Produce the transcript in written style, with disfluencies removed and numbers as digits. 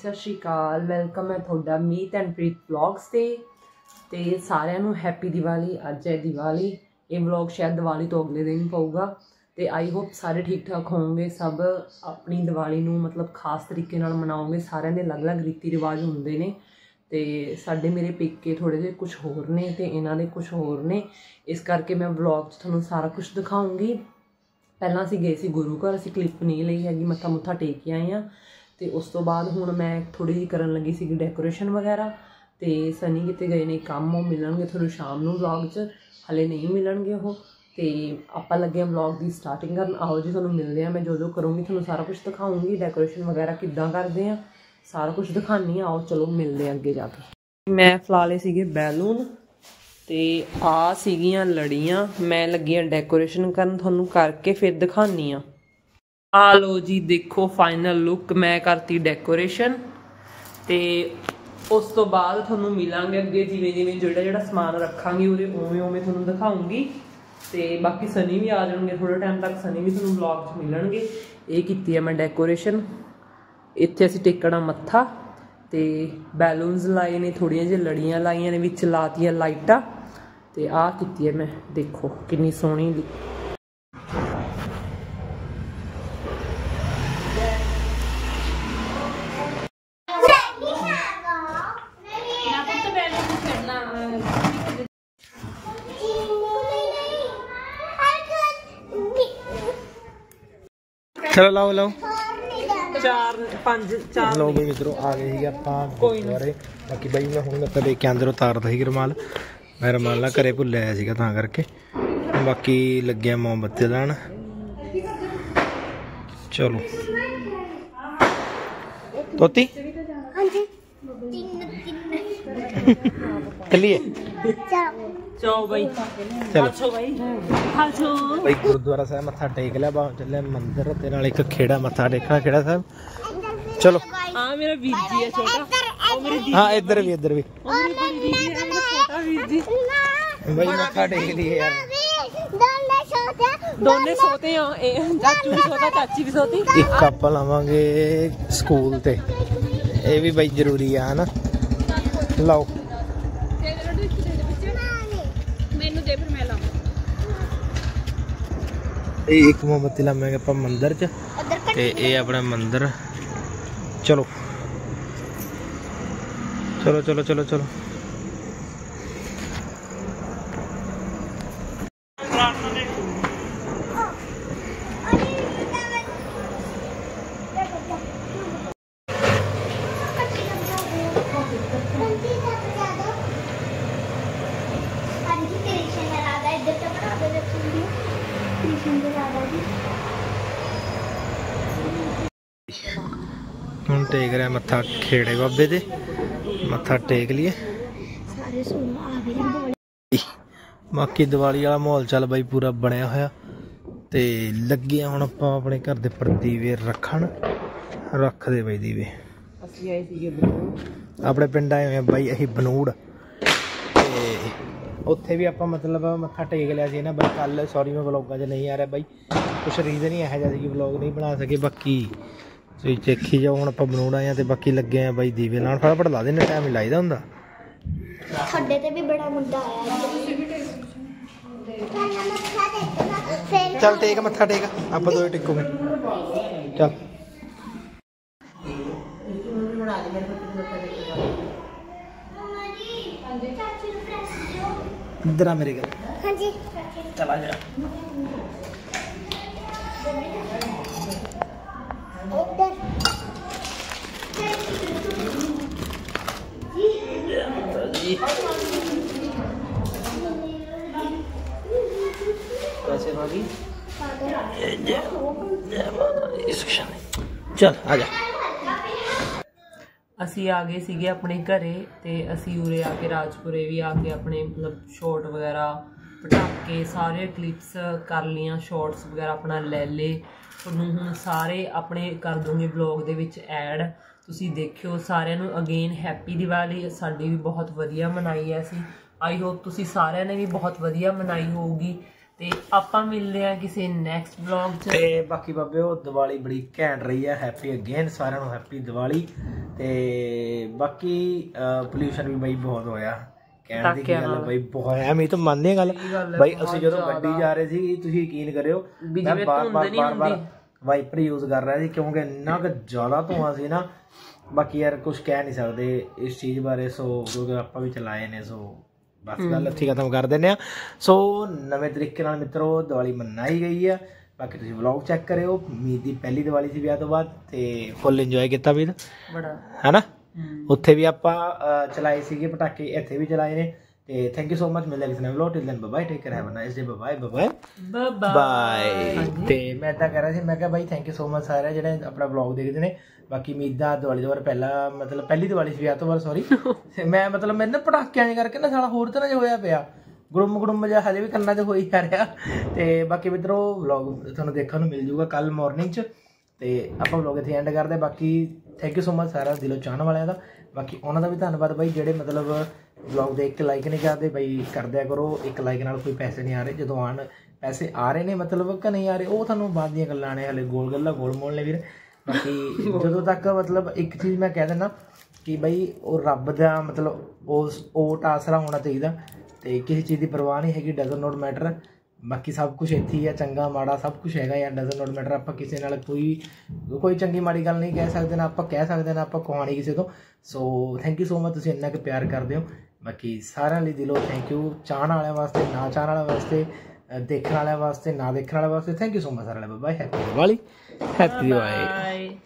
सत श्री अकाल। वेलकम है थोड़ा मीत एंड प्रीत व्लॉग्स ते सारिਆਂ ਨੂੰ हैप्पी दिवाली। अज है दिवाली। ये व्लॉग शायद दिवाली तो अगले दिन पऊगा तो आई होप सारे ठीक ठाक होंगे। सब अपनी दिवाली नूं मतलब खास तरीके नाल मनाओगे। सारिਆਂ ਦੇ अलग अलग रीति रिवाज होंदे ने ते साडे मेरे पेके थोड़े जे कुछ होर ने ते इन्हां दे कुछ होर ने। इस करके मैं व्लॉग च तुहानूं सारा कुछ दिखाऊंगी। पहलां असीं गए सी गुरु घर, असीं क्लिप नहीं लई हैगी, मत्था मुत्था टेक के आए हैं। तो उस तो बाद हुण मैं थोड़ी जी करन लगी सी डेकोरेशन वगैरह। तो सनी किते गए ने काम, वो मिलणगे थोड़ी शाम नूं व्लॉग च, हले नहीं मिलणगे वो। तो आपां लगे व्लॉग की स्टार्टिंग करन। आओ जी तुहानूं मिलदे आ। मैं जो जो करूँगी तुहानूं सारा कुछ दिखाऊँगी, डेकोरेशन वगैरह किद्दां करदे हैं सारा कुछ दिखानी। आओ चलो मिलते अगे जाके। मैं फला ले सीगे बैलून ते आ सीगियां लड़ियां। मैं लगी डेकोरेशन करन, तुहानूं करके फिर दिखानी आ। आ लो जी देखो फाइनल लुक, मैं करती डेकोरेशन। तो उस तो बाद तुहानूं मिलांगे अगे जिवें जिवें जिहड़ा जिहड़ा समान रखांगी उहदे उवें उवें तुहानूं दिखाऊंगी। तो बाकी सनी भी आ जाएंगे थोड़े टाइम तक, सनी भी तुहानूं ब्लॉग च मिलणगे। ये कीती है मैं डेकोरेशन। इत्थे असीं टेकना मत्था ते बैलूनस लाए ने, थोड़ियां जिहियां लड़ियां लाइयां ने, विच लातियां लाइटां। ते आ कीती है मैं, देखो कितनी सोहनी। चलो लाओ लाओ। चार पांच चार लो बई इधरों आ गए ही आपां गुरुद्वारे। बाकी बई मैं हुण मत्था टेक के अंदर उतारदा ही रुमाल। मैं रुमाल ना घरे भुल आया सीगा तां करके। बाकी लगे मोमबत्ती लाण। चलो तोती चलिए चलो भाई, चलो भाई भाई गुरुद्वारा साहब मत्था टेक लिया। बाहर चले मंदिर ते नाल एक खेड़ा मत्था टेकना, खेड़ा साहब। चलो हाँ मेरा वीर जी है छोटा। हाँ इधर भी छोटा वीर जी भाई मत्था टेक लिए यार। दोने सोते हैं, चाचू भी सोता चाची भी सोती। एक कप लावांगे स्कूल ते, ये भी भाई जरूरी है ना। लाओ एक मोमबत्ती लावांगे आप मंदिर च ते ये अपना मंदिर। चलो चलो चलो चलो चलो। हम टेक रहे मत्था खेड़े बाबे दे, मत्था टेक लिए। बाकी दिवाली वाला माहौल चल बई पूरा बनया होया। ते लगे हुण आपां अपने घर दे पर दीवे रखण, रखदे बई दीवे। अपने पिंड आए हुए बई असीं बनूड़। ते उत्थे भी आपां मतलब मत्था टेक लिया सी ना बई कल। सॉरी मैं व्लॉगां च नहीं आ रहा बई, कुछ रीजन ही इहो जिहा सी कि व्लॉग नहीं बना सके। बाकी ਤੁਸੀਂ ਦੇਖੀ ਜਾओ। ਹੁਣ ਆਪਾਂ ਬਣਾਉਣ ਆਏ ਆ ਤੇ ਬਾਕੀ ਲੱਗੇ ਆ ਬਾਈ ਦੀਵੇ ਲਾਉਣ। ਫਟਾਫਟ ਲਾ ਦੇਣੇ, ਟਾਈਮ ਹੀ ਲਾਈਦਾ ਹੁੰਦਾ। ਸਾਡੇ ਤੇ ਵੀ ਬੜਾ ਮੁੰਡਾ ਆਇਆ। ਚੱਲ ਟੇਕ ਮੱਥਾ ਟੇਕ, ਆਪਾਂ ਦੋਏ ਟੇਕੋਗੇ। ਚੱਲ ਇੱਧਰ ਆ ਮੇਰੇ ਘਰ। ਹਾਂਜੀ ਚਲਾ ਜਾ। चल आ जा। असी आ गए सीगे अपने घरे ते असी उरे आके राजपुरे भी आके अपने मतलब शॉट वगैरह पटाके सारे क्लिप्स कर लियां, शॉट्स वगैरह अपना ले ले। तुहानूं हुण सारे अपने कर दूंगी ब्लॉग दे विच ऐड, तुसीं देखियो। सारिਆਂ ਨੂੰ अगेन हैप्पी दिवाली। साडी भी बहुत वधिया मनाई है असी। आई होप तुसीं सारिਆਂ ने भी बहुत वधिया मनाई होगी। ਤੇ ਆਪਾਂ ਮਿਲਦੇ ਆ ਕਿਸੇ ਨੈਕਸਟ ਵਲੌਗ 'ਚ। ਤੇ ਬਾਕੀ ਬਾਬਿਓ ਦੀਵਾਲੀ ਬੜੀ ਘੈਂਟ ਰਹੀ ਹੈ। ਹੈਪੀ ਅਗੇਨ ਸਾਰਿਆਂ ਨੂੰ ਹੈਪੀ ਦੀਵਾਲੀ। ਤੇ ਬਾਕੀ ਪੋਲਿਊਸ਼ਨ ਵੀ ਬਈ ਬਹੁਤ ਹੋਇਆ, ਕਹਿਣ ਦੀ ਗੱਲ ਬਈ ਬਹੁਤ ਹੈ। ਮੈਂ ਤਾਂ ਮੰਨਦੇ ਗੱਲ ਬਈ, ਅਸੀਂ ਜਦੋਂ ਗੱਡੀ ਜਾ ਰਹੇ ਸੀ ਤੁਸੀਂ ਯਕੀਨ ਕਰਿਓ ਮੈਂ ਬਾਰ-ਬਾਰ ਵਾਈਪਰ ਯੂਜ਼ ਕਰ ਰਿਹਾ ਸੀ ਕਿਉਂਕਿ ਇੰਨਾ ਕੁ ਜ਼ਿਆਦਾ ਧੂੰਆਂ ਸੀ ਨਾ। ਬਾਕੀ ਯਾਰ ਕੁਝ ਕਹਿ ਨਹੀਂ ਸਕਦੇ ਇਸ ਚੀਜ਼ ਬਾਰੇ, ਸੋ ਕਿਉਂਕਿ ਆਪਾਂ ਵੀ ਚਲਾਏ ਨੇ। ਸੋ ਬਸ ਗੱਲ ਇੱਥੇ ਖਤਮ ਕਰ ਦਿੰਦੇ ਆ। ਸੋ ਨਵੇਂ ਤਰੀਕੇ ਨਾਲ ਮਿੱਤਰੋ ਦੀਵਾਲੀ ਮਨਾਈ ਗਈ ਆ। ਬਾਕੀ ਤੁਸੀਂ ਵਲੌਗ ਚੈੱਕ ਕਰਿਓ। ਮੀਤ ਦੀ ਪਹਿਲੀ ਦੀਵਾਲੀ ਸੀ ਵਿਆਹ ਤੋਂ ਬਾਅਦ ਤੇ ਫੁੱਲ ਇੰਜੋਏ ਕੀਤਾ ਮੀਤ ਬੜਾ, ਹੈਨਾ। ਉੱਥੇ ਵੀ ਆਪਾਂ ਚਲਾਏ ਸੀਗੇ ਪਟਾਕੇ, ਇੱਥੇ ਵੀ ਚਲਾਏ ਨੇ। ਤੇ ਥੈਂਕ ਯੂ ਸੋ ਮਚ। ਮਿਲਦੇ ਕਿਸੇ ਨਵੇਂ vlog. Till then bye, take care, have a nice day, bye bye bye. ਤੇ ਮੈਂ ਇੱਦਾਂ ਕਹਿ ਰਿਹਾ ਸੀ, ਮੈਂ ਕਿਹਾ ਬਾਈ ਥੈਂਕ ਯੂ ਸੋ ਮਚ ਸਾਰੇ ਜਿਹੜੇ ਆਪਣਾ ਵਲੌਗ ਦੇਖਦੇ ਨੇ। ਬਾਕੀ ਮੀਤ ਦਾ ਦੀਵਾਲੀ ਤੋਂ ਬਾਅਦ ਪਹਿਲੀ ਦੀਵਾਲੀ ਸੀ ਵਿਆਹ ਤੋਂ ਬਾਅਦ, ਸੌਰੀ ਮੈਂ ਮਤਲਬ ਮੈਨੂੰ ਪਟਾਕਿਆਂ ਕਰਕੇ ਨਾ ਸਾਲਾ ਹੋਰ ਤਰ੍ਹਾਂ ਜਿਹਾ ਹੋਇਆ ਪਿਆ, ਗੁੜਮ ਜਿਹਾ ਹਜੇ ਵੀ ਕੰਨਾਂ 'ਚ ਹੋਈ ਜਾ ਰਿਹਾ। ਤੇ ਬਾਕੀ ਮਿੱਤਰੋ ਵਲੌਗ ਤੁਹਾਨੂੰ ਦੇਖਣ ਨੂੰ ਮਿਲ ਜੂਗਾ ਕੱਲ ਮਾਰਨਿੰਗ 'ਚ। ਤੇ ਆਪਾਂ ਵਲੌਗ ਇੱਥੇ ਐਂਡ ਕਰਦੇ। ਬਾਕੀ ਥੈਂਕ ਯੂ ਸੋ ਮਚ ਸਾਰਾ ਦਿਲੋਂ ਚਾਹਣ ਵਾਲਿਆਂ ਦਾ। ਬਾਕੀ ਉਹਨਾਂ ਦਾ ਵੀ ਧੰਨਵਾਦ ਬਾਈ ਜਿਹੜੇ ਮਤਲਬ ਵਲੌਗ ਦੇਖ ਕੇ ਲਾਈਕ ਨਹੀਂ ਕਰਦੇ। ਬਾਈ ਕਰ ਦਿਆ ਕਰੋ, ਇੱਕ ਲਾਈਕ ਨਾਲ ਕੋਈ ਪੈਸੇ ਨਹੀਂ ਆ ਰਹੇ। ਜਦੋਂ ਆਉਣ ਪੈਸੇ ਆ ਰਹੇ ਨੇ ਮਤਲਬ ਕਿ ਨਹੀਂ ਆ ਰਹੇ, ਉਹ ਤੁਹਾਨੂੰ ਬਾਅਦ ਦੀਆਂ ਗੱਲਾਂ ਨੇ, ਹਲੇ ਗੋਲ ਗੱਲਾਂ ਗੋਲ ਮੋਲ ਨੇ ਵੀਰ। ਬਾਕੀ ਜਦੋਂ ਤੱਕ ਮਤਲਬ ਇੱਕ ਚੀਜ਼ ਮੈਂ ਕਹਿ ਦਿੰਦਾ ਕਿ ਬਈ ਉਹ ਰੱਬ ਦਾ ਮਤਲਬ ਉਸ ਓਟ ਆਸਰਾ ਹੋਣਾ ਚਾਹੀਦਾ। ਤੇ ਕਿਸੇ ਚੀਜ਼ ਦੀ ਪਰਵਾਹ ਨਹੀਂ ਹੈਗੀ, ਡਜ਼ਨ ਨੋਟ ਮੈਟਰ। ਬਾਕੀ ਸਭ ਕੁਛ ਇੱਥੇ ਹੀ ਆ, ਚੰਗਾ ਮਾੜਾ ਸਭ ਕੁਛ ਹੈਗਾ ਯਾਰ, ਡਜ਼ਨ ਨੋਟ ਮੈਟਰ। ਆਪਾਂ ਕਿਸੇ ਨਾਲ ਕੋਈ ਚੰਗੀ ਮਾੜੀ ਗੱਲ ਨਹੀਂ ਕਹਿ ਸਕਦੇ, ਨਾ ਆਪਾਂ ਕਹਿ ਸਕਦੇ ਨਾ ਆਪਾਂ ਕਹਾਣੀ ਕਿਸੇ ਤੋਂ। So thank you so much, ਤੁਸੀਂ ਇੰਨਾ ਕੁ ਪਿਆਰ ਕਰਦੇ ਹੋ। ਬਾਕੀ ਸਾਰਿਆਂ ਲਈ ਦਿਲੋਂ ਥੈਂਕ ਯੂ, ਚਾਹਣ ਵਾਲਿਆਂ ਵਾਸਤੇ, ਨਾ ਚਾਹਣ ਵਾਲਿਆਂ ਵਾਸਤੇ, ਦੇਖਣ ਵਾਲਿਆਂ ਵਾਸਤੇ, ਨਾ ਦੇਖਣ ਵਾਲਿਆਂ ਵਾਸਤੇ। ਥੈਂਕ ਯੂ ਸੋ ਮਚ ਸਾਰਿਆਂ ਲਈ। Bye, happy Diwali, happy Diwali.